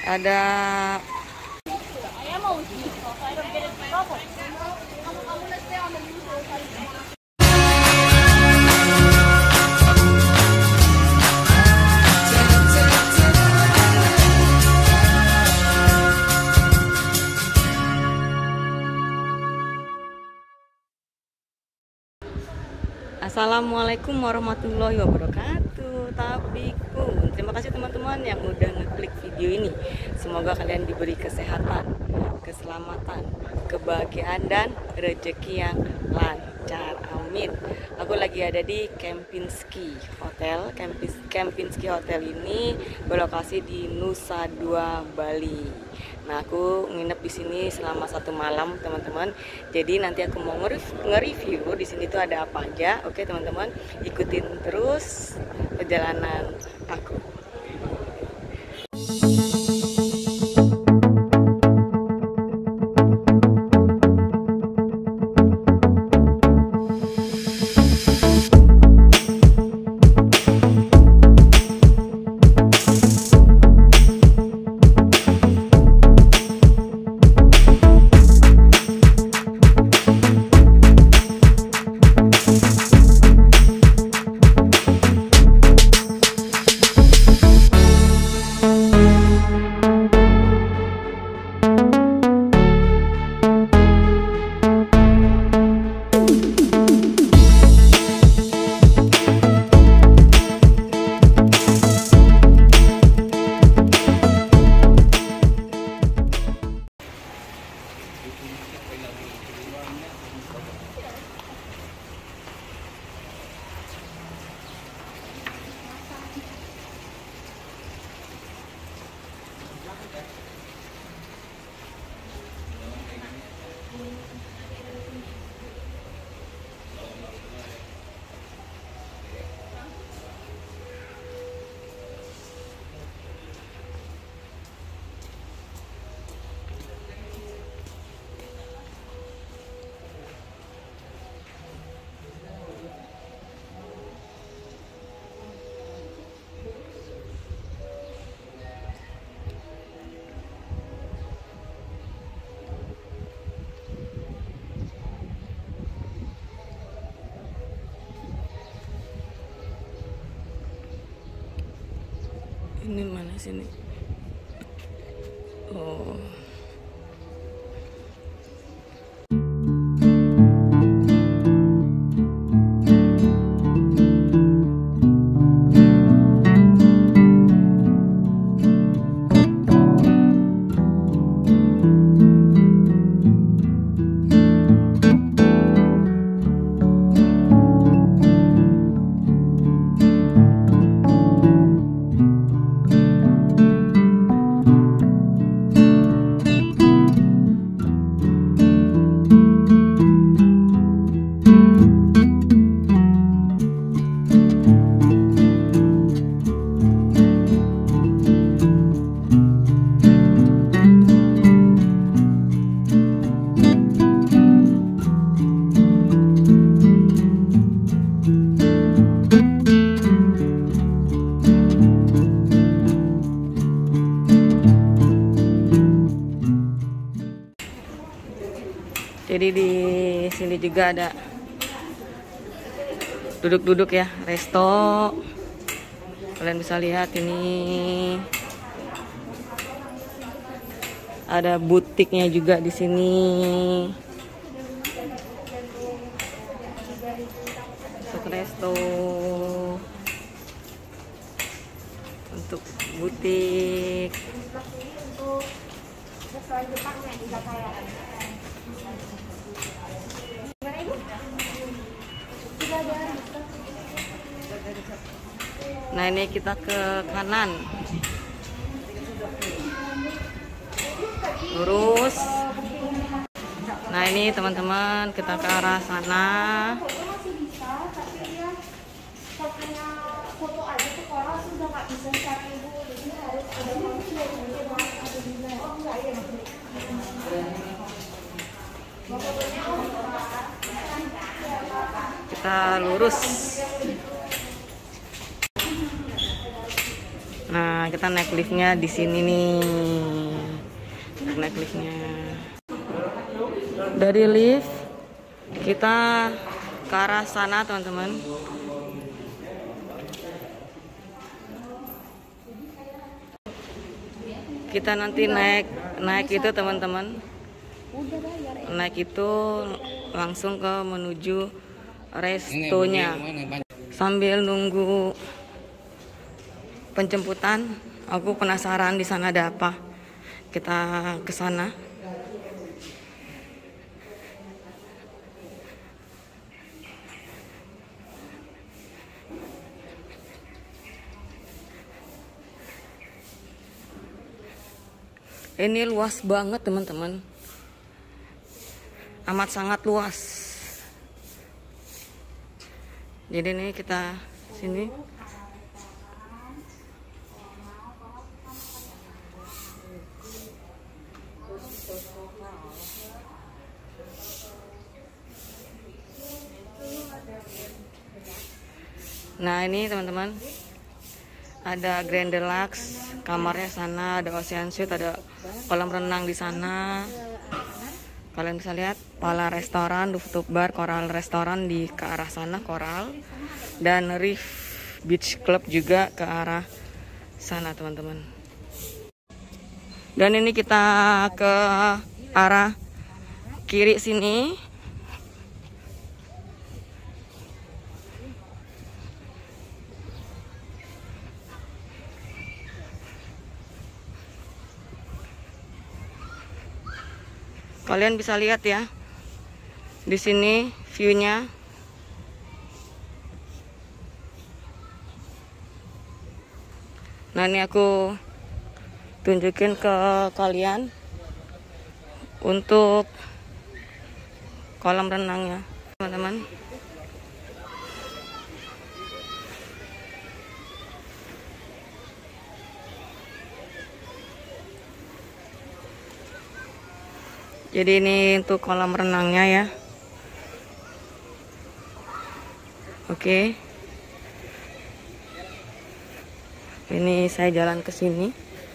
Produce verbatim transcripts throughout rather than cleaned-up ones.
Ada Assalamualaikum warahmatullahi wabarakatuh. Tabiku. Terima kasih teman-teman yang udah ngeklik video ini. Semoga kalian diberi kesehatan, keselamatan, kebahagiaan dan rezeki yang lancar. Amin. Aku lagi ada di Kempinski Hotel. Kempis, Kempinski Hotel ini berlokasi di Nusa Dua, Bali. Nah, aku nginep di sini selama satu malam, teman-teman. Jadi nanti aku mau nge-review di sini tuh ada apa aja. Oke, teman-teman, ikutin terus perjalanan aku. Ini mana sini? Oh. Jadi di sini juga ada duduk-duduk ya, resto. Kalian bisa lihat ini ada butiknya juga di sini. Untuk resto, untuk butik. Nah, ini kita ke kanan, lurus. Nah, ini teman-teman kita ke arah sana. Kita lurus. Nah, Nah, kita naik liftnya di sini nih. Naik liftnya. Dari lift kita ke arah sana, teman-teman. Kita nanti naik naik itu, teman-teman. Naik itu langsung ke menuju restonya. Sambil nunggu penjemputan, aku penasaran di sana ada apa. Kita ke sana. Ini luas banget, teman-teman. Amat sangat luas. Jadi ini kita sini. Nah, ini teman-teman, ada Grand Deluxe, kamarnya sana, ada Ocean Suite, ada kolam renang di sana. Kalian bisa lihat Pala Restoran, Rooftop Bar, Coral Restoran di ke arah sana, Coral, dan Reef Beach Club juga ke arah sana, teman-teman. Dan ini kita ke arah kiri sini. Kalian bisa lihat ya, di sini view-nya. Nah, ini aku tunjukin ke kalian untuk kolam renangnya, teman-teman. Jadi ini untuk kolam renangnya ya. Oke. Ini saya jalan ke sini.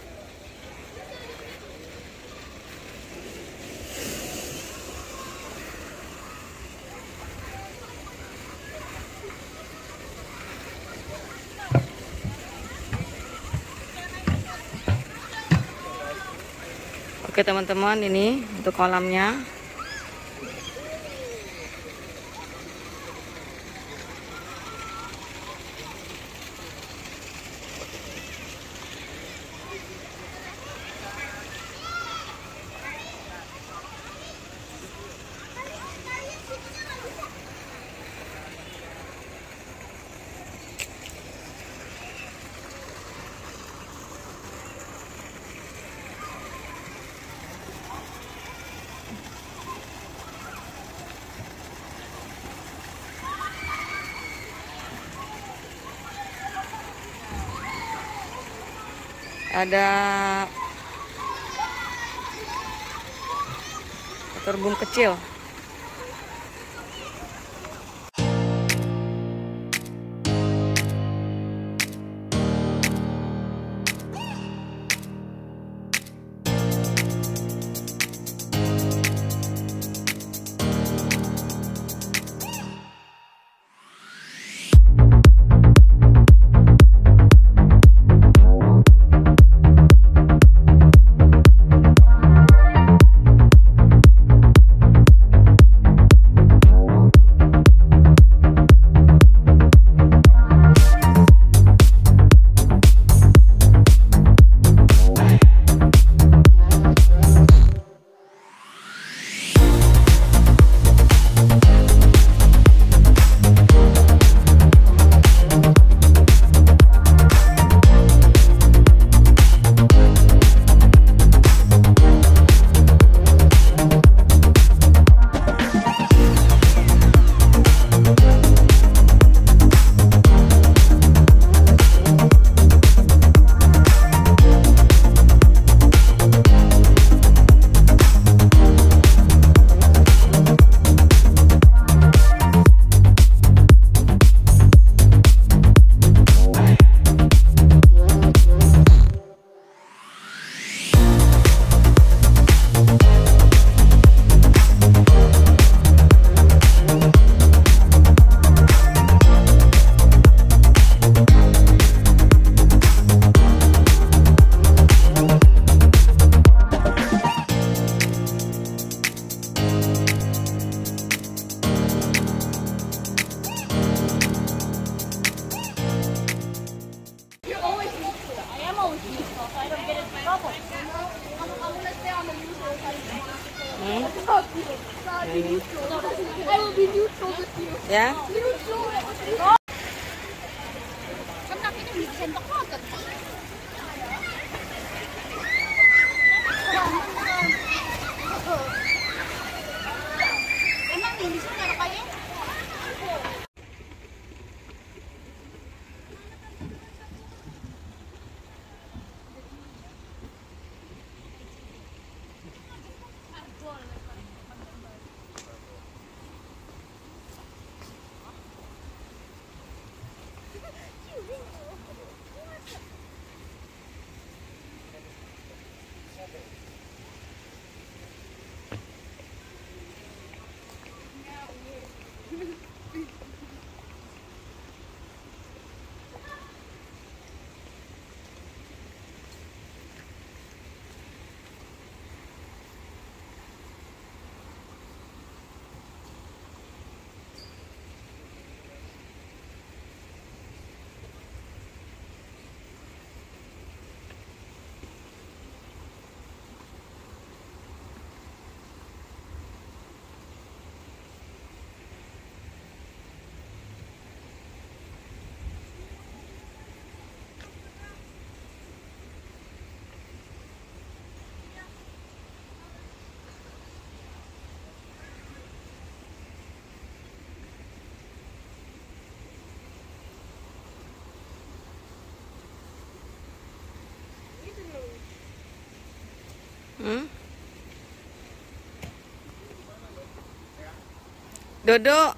Oke, teman-teman, ini untuk kolamnya. Ada terbung kecil. Hmm? Ya. Hmm? Dodo.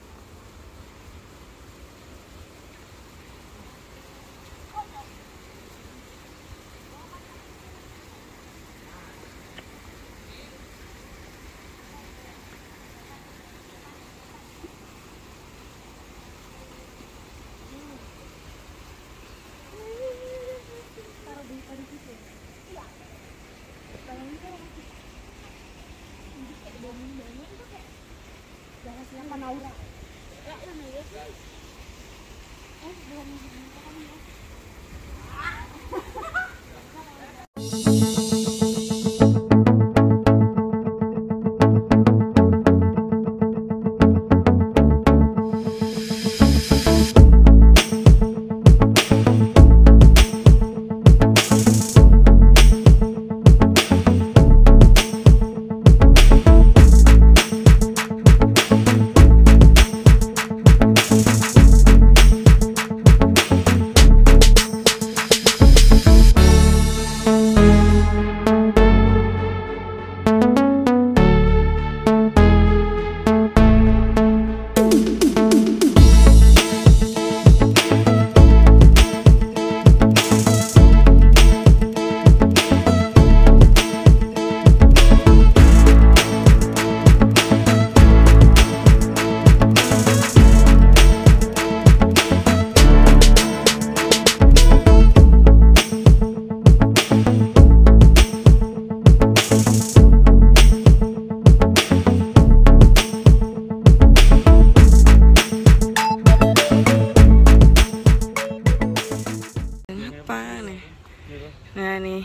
Nah nih,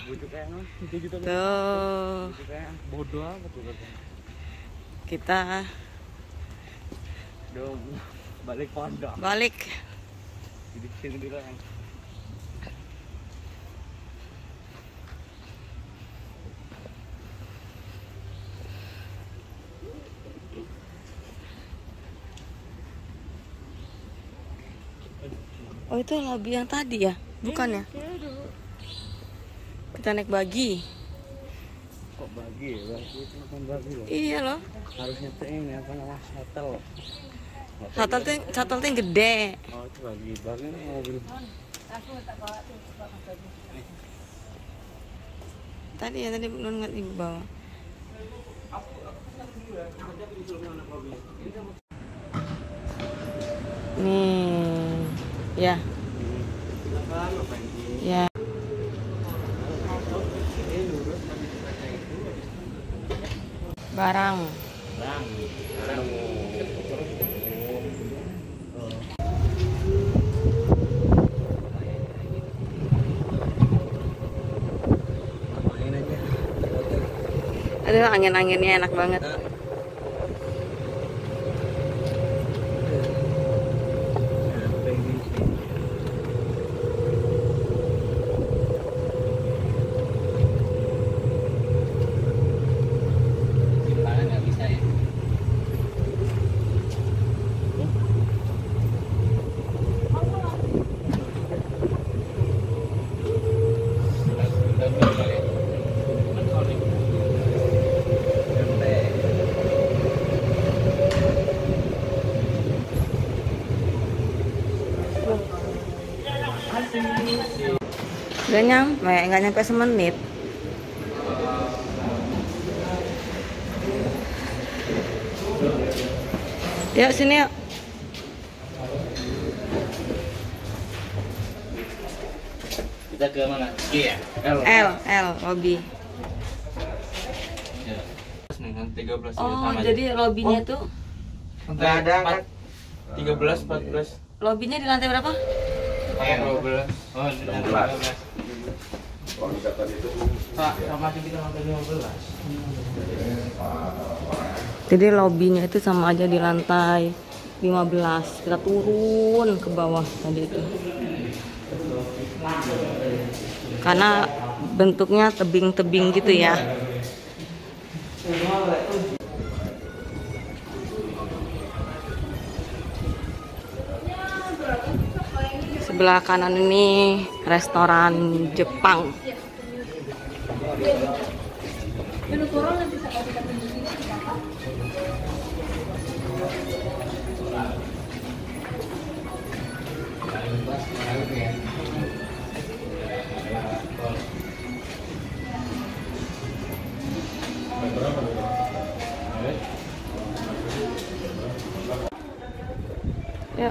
tuh bodoh amat tuh kita dong balik pondok. Balik. Jadi sini dulu yang. Oh itu lobby yang tadi ya? Bukan ya? Kita naik bagi. Kok bagi ya? Bagi itu bukan bagi loh. Iya loh. Harusnya tuh ini apa namanya shuttle. Shuttle tuh shuttle tuh yang gede. Oh itu bagi bagi ini mobil. Tadi ya tadi belum ngeliat ibu bawa. Nih, ya. Ya. Barang. Aduh, angin-anginnya enak banget. Gak nyampe, nggak nyampe semenit. Yuk sini yuk. Kita ke mana? G ya? L. L, L, lobby. tiga belas. Oh, jadi lobbynya tuh? Enggak ada kan? tiga belas, empat belas. Lobbynya di lantai berapa? dua belas. Oh, dua belas. Pak, sama kita lantai lima belas. Jadi lobbynya itu sama aja di lantai lima belas. Kita turun ke bawah tadi itu. Karena bentuknya tebing-tebing gitu ya. Sebelah kanan ini restoran Jepang. Ya.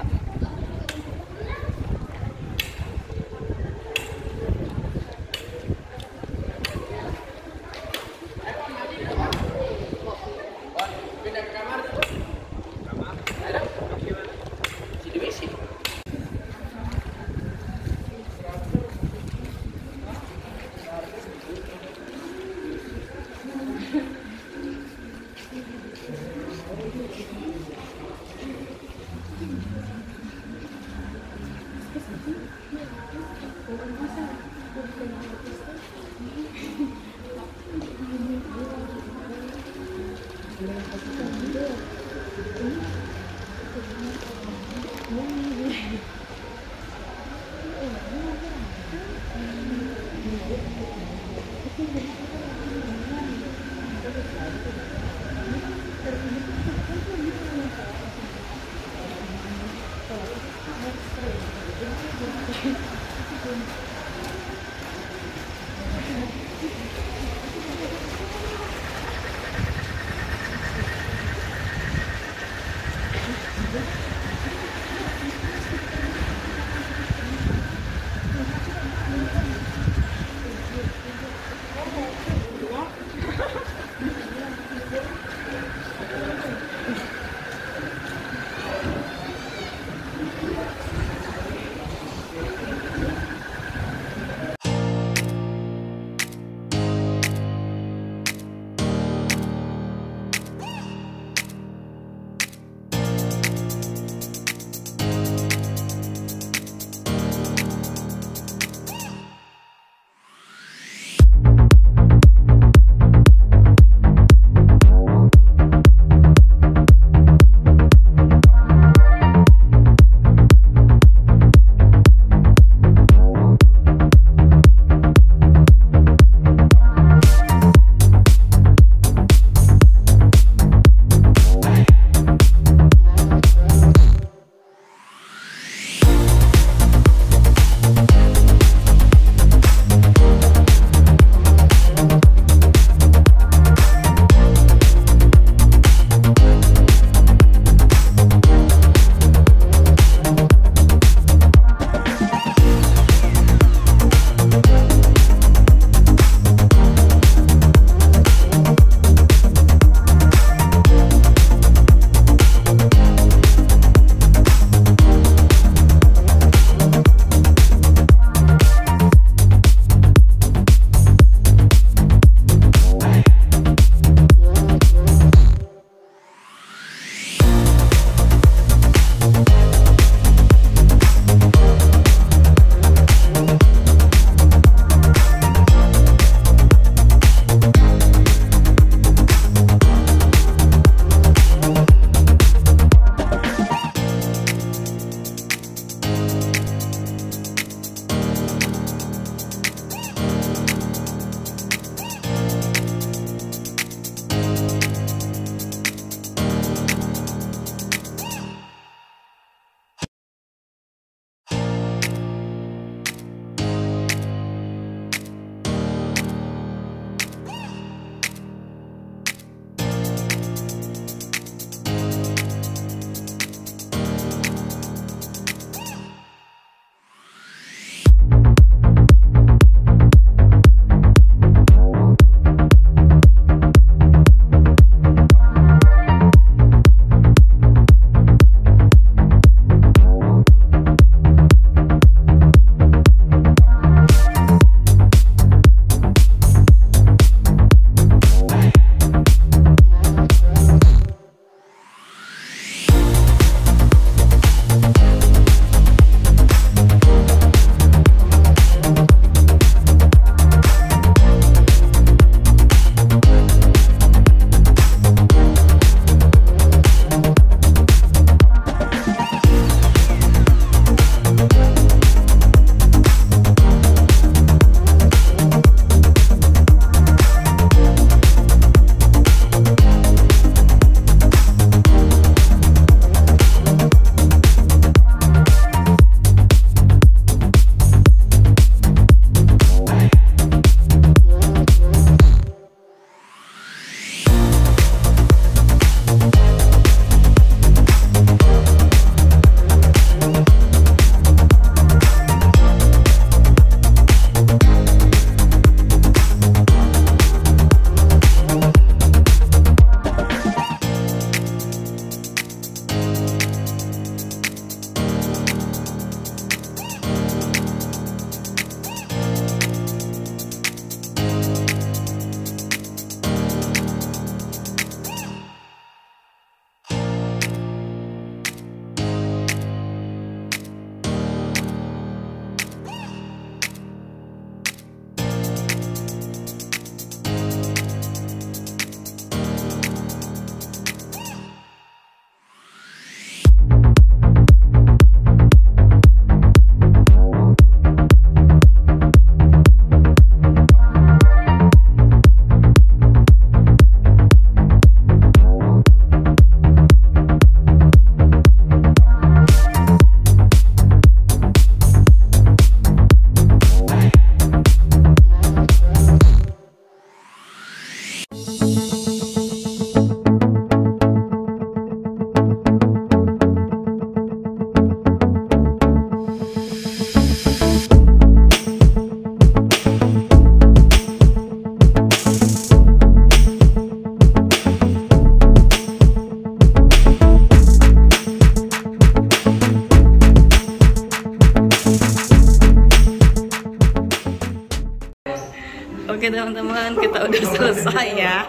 teman-teman, kita udah selesai ya.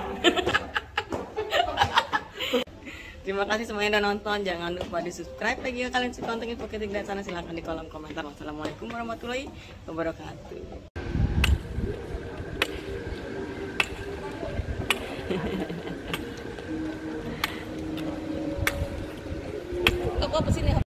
Terima kasih semuanya udah nonton. Jangan lupa di subscribe lagi ya kalian suka konten info kritik dan sana, silahkan di kolom komentar. Wassalamualaikum warahmatullahi wabarakatuh. Kok apa sih nih?